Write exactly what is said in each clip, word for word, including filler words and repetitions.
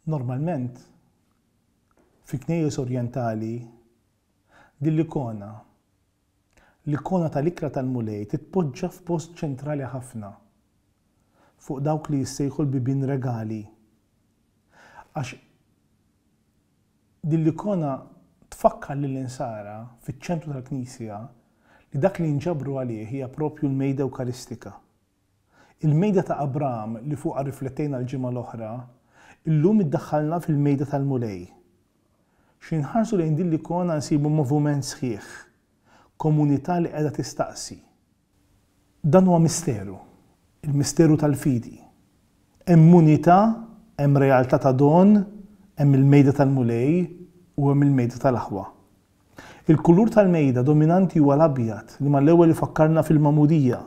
Normalment, fi knejjes orjentali, din l-ikona, l-ikona tal-ikra tal-mulej titpoġġa f'post ċentrali ħafna fuq dawk li jissejħu l-bibien regali. Għax din l-ikona tfakkar lill-insara fiċ-ċentru tal-Knisja li dak li nġabru għalih hija propju l-mejda Ewkaristika. Il-mejda ta' Abraham li fuqha riflettejna l-ġimgħa l-oħra, illum iddaħħalna fil-mejda tal-mulej. X'inħarsu lejn din l-ikona nsibu moviment sħiħ, komunità li qiegħda tistaqsi. Dan huwa misteru, il-misteru tal-fidi. Hemm munità, hemm realtà ta' don, hemm il-mejda tal-mulej u hemm il-mejda tal-aħwa. Il-kulur tal-mejda dominanti huwa l-abjad li mal-ewwel ifakkarna fil-Magħmudija.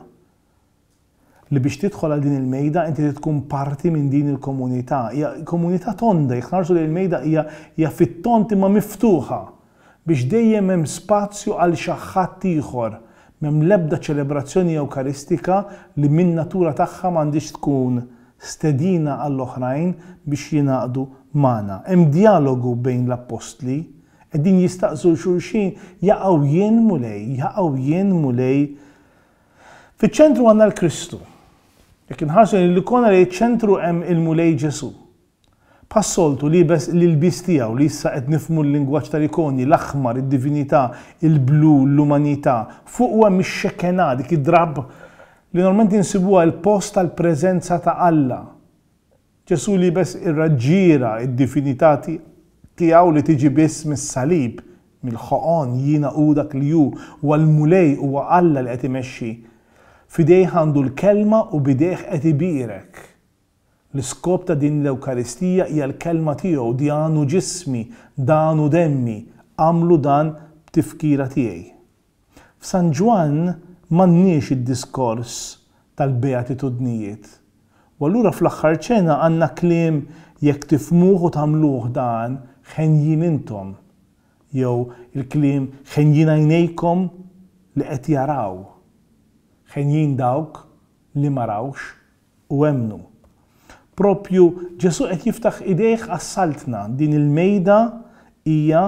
Li biex tidħol għal din il-mejda inti tkun parti minn din il-komunità. Hija komunità tonda, jħarsu li l-mejda hija fit-tont imma miftuħa biex dejjem hemm spazju għal xi ħadd ieħor. M'hemm l-ebda ċelebrazzjoni Ewkaristika li min natura tagħha m'għandix tkun stedina għall-oħrajn biex jingħaqdu magħna. Hemm dialogu bejn l-Apostli, qegħdin jistaqsu xulxin jaqgħu jien mulej, jaqgħu jien mulej. Fiċ-ċentru għandna l-Kristu. Jekk inħarsu l-ikona li ċ-ċentru hemm il-mulej Ġesu. Passoltu li l-bis tiegħu li issa qed nifhmu l-lingwaġġ tal-ikoni, l-aħmar, id-divinità, il-blu, l-umanità, fuq hemm ix-xekena dik id-drab li normalment insibuha l-post tal-preżenza ta' Alla. Ġesu li bes irraġġiera id-divinità tiegħu li tiġi biss mis-salib, mill-ħoqon jiena u dak li hu, u għall-mulej huwa Alla li qed imexxi. Fidejh għandu l-kelma u bidejh qed ibirek. L-iskop ta' din l-Ewkaristija hija l-kelma tiegħu, danu ġismi, danu demmi, għamlu dan b'tifkira tiegħi. F'San Ġwan m'għandniex id-diskors tal-beatitudnijiet. U allura fl-aħħar ċena għandna kliem jekk tifhmuh u tagħmluh dan ħenjin intom. Jew il-kliem ħenjin għajnejkom li qed jaraw. Ħenjin dawk li ma rawx u emnu. Propju Ġesu qed jiftaħ idejh għas-saltna din il-mejda hija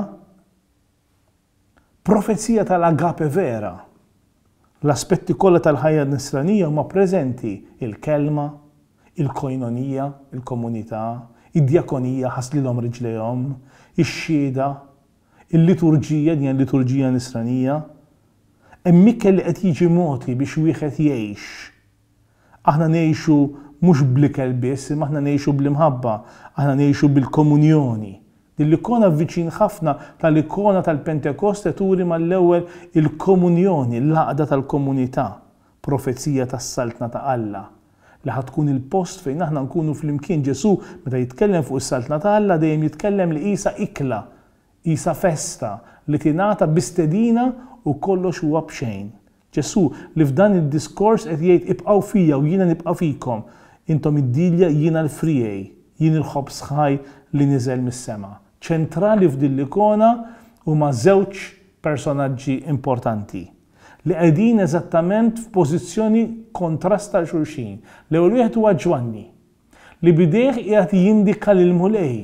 profezija tal-agape vera. L-aspetti kollha tal-ħajja nisranija huma preżenti, il-kelma, il-koinonija, il-komunità, id-djakonija ħaslilhom riġlejhom, ix-xhieda, il-liturġija din liturġija nisranija. Hemm ikel li qed jiġi mogħti biex wieħed jgħix. Aħna ngħixu mhux bl-ikel biss, imma aħna ngħixu bl-imħabba, aħna ngħixu bil-komunjoni. Din l-ikona viċin ħafna tal-ikona tal-Pentekoste turi mal-ewwel il-komunjoni, l-għaqda tal-komunità, profezija tas-saltna ta' Alla. Li ħad tkun il-post fejn aħna nkunu flimkien. Ġesu meta jitkellem fuq is-saltna ta' Alla dejjem jitkellem li qisha ikla, qisha festa li tingħata bistedina u kollox huwa b'xejn. Ġesu li f'dan id-diskors qed jgħid ibqgħu fija u jiena nibqa' fikom. Intom id-dilja jiena l-frijej, jien il-ħobż ħaj li niżel mis-sema. Ċentrali f'din l-ikona huma żewġ personaġġi importanti li qegħdin eżattament f'pożizzjoni kontrast ta' xulxin. L-ewwel wieħed huwa Ġwanni li bidejh qiegħed jindika lil-mulej.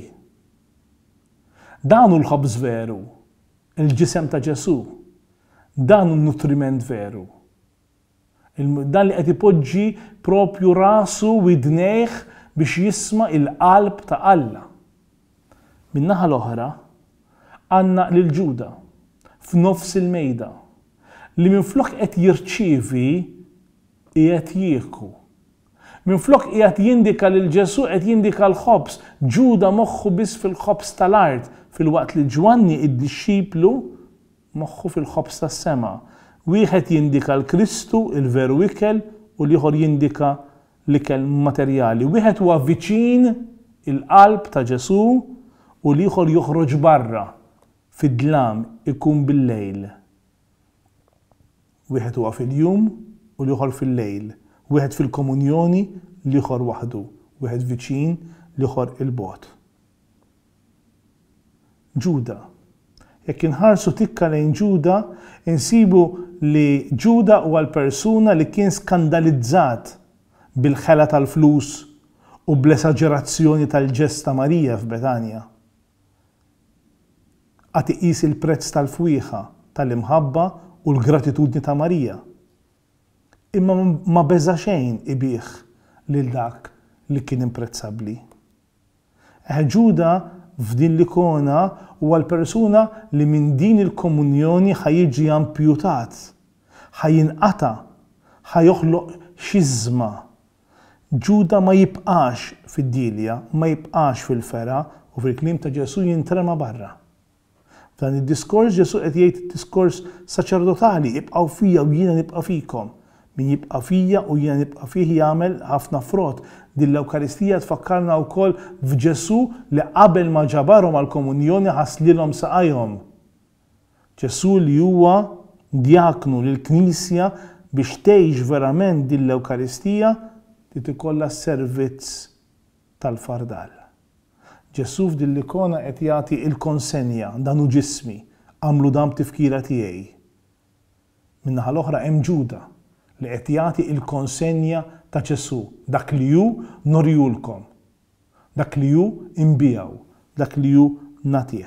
Dan hu l-ħobż veru, il-ġisem ta' Ġesu. Dan hu n-nutriment veru. Dan li qed ipoġġi propju rasu widnejh biex jisma' il-qalb ta' Alla. Min-naħa l-oħra għandna lil Ġuda f'nofs il-mejda li minflok qed jirċievi qiegħed jieku. Minflok qiegħed jindika lil Ġesu qed jindika l-ħobż. Ġuda moħħu biss fil-ħobż tal-art filwaqt li Ġwanni id-dixxiplu moħħu fil-ħobż tas-sema. Wieħed jindika l-Kristu, il-veru ikel, u l-ieħor jindika l-ikel materjali. Wieħed huwa viċin il-qalb ta' Ġesu u l-ieħor joħroġ barra fid-dlam ikun bil-lejl. Wieħed huwa fil-jum u l-ieħor fil-lejl. Wieħed fil-komunjoni, l-ieħor waħdu. Wieħed viċin, l-ieħor il-bogħod. Ġuda. Jekk inħarsu tikka lejn Ġuda, insibu li Ġuda huwa l-persuna li kien skandalizzat bil-ħela tal-flus u bl-esaġerazzjoni tal-ġest ta' Marija f'Betanja. Għad iqis il-prezz tal-fwieħa, tal-imħabba u l-gratitudni ta' Marija. Imma ma beża xejn ibih lil dak li kien imprezzabbli. Ġuda f'din l-ikona huwa l-persuna li minn din il-komunjoni ħajjiġi ampjutat, ħajinqata, ħajoħloq xiżma. Ġuda ma jibqax fid-dilja, ma jibqax fil-fera u fil-kliem ta' Ġesu jintrema barra. F'dan id-diskors Ġesu qed jgħid diskors saċerdotali, ibqgħu fija u jiena nibqa' fikom. Min jibqa' fija u jiena nibqa' fih jagħmel ħafna frott. Din l-Ewkaristija tfakkarna wkoll f'Ġesu li qabel ma ġabarhom għall-komunjoni ħasslilhom saqajhom. Ġesu li huwa djaknu lill-Knisja biex tgħix verament din l-Ewkaristija li tikollha s-servizz tal-fardal. Ġesu f'din l-ikona qed jagħti l-konsenja dan hu ġismi, għamlu dan tifkira tiegħi. Min-naħa l-oħra hemm Ġuda li qed jagħti l-konsenja ta' Ġesu, dak li hu norjulkom, dak li hu imbijaw, dak li hu nagħtih.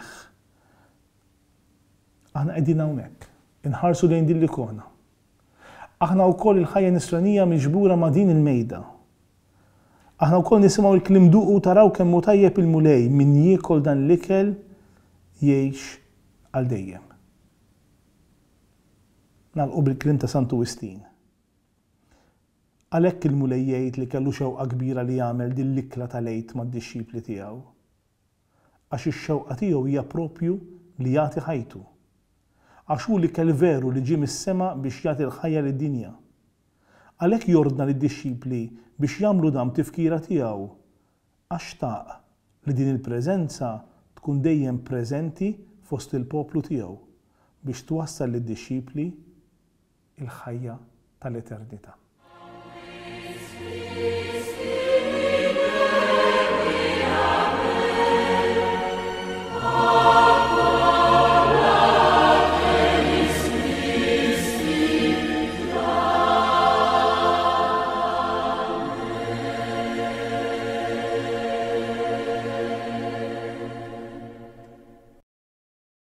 Aħna qegħdin hawnhekk, inħarsu lejn din l-ikona. Aħna wkoll il-ħajja nisranija miġbura ma' din il-mejda. Aħna wkoll nisimgħu l-kliem duqu taraw kemm hu tajjeb il-mulej min jiekol dan l-ikel jgħix għal dejjem. Nagħlqu bil-kliem ta' Sant Wistin. Għalhekk il-mulej jgħid li kellu xewqa kbira li jagħmel din l-ikla tal-għid mad-dixxipli tiegħu. Għax ix-xewqa tiegħu hija proprju li jagħti ħajtu. Għax hu li kell veru li ġie mis-sema biex jagħti l-ħajja lid-dinja. Għalhekk jordna lid-dixxipli biex jagħmlu dan tifkira tiegħu. Għax taq li din il-preżenza tkun dejjem preżenti fost il-poplu tiegħu biex twassal lid-dixxipli il-ħajja tal-eternità. Thank you.